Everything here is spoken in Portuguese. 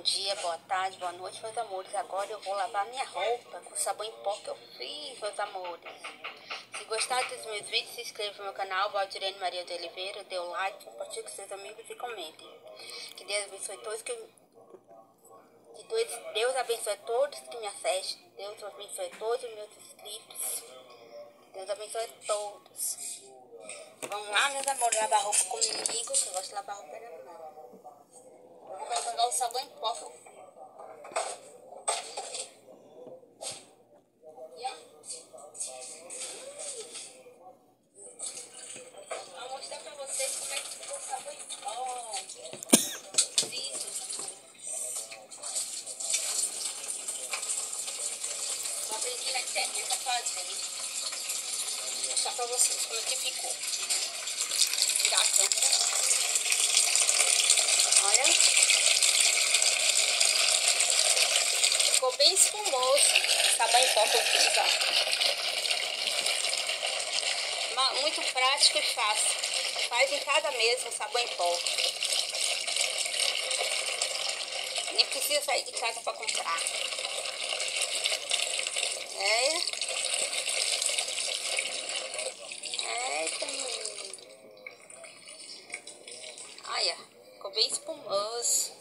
dia, boa tarde, boa noite, meus amores. Agora eu vou lavar minha roupa com sabão em pó que eu fiz, meus amores. Se gostar dos meus vídeos, se inscreva no meu canal, Valdirene Maria de Oliveira, dê o like, compartilhe com seus amigos e comentem. Que Deus abençoe todos Deus abençoe todos que me assistem. Deus abençoe todos os meus inscritos. Deus abençoe todos. Vamos lá, meus amores, lavar roupa comigo, que eu gosto de lavar roupa na mão. Eu vou pegar o sabão em pó que eu fiz. Vou mostrar pra vocês como é que ficou o sabão em pó. Eu aprendi na internet a fazer. Vou mostrar pra vocês como é que ficou. Virar a câmera. Olha. Ficou bem espumoso. Sabão em pó que eu fiz, ó. Muito prático e fácil. Faz em casa mesmo, sabão em pó. Nem precisa sair de casa para comprar. Eita, menino. Olha, ficou bem espumoso.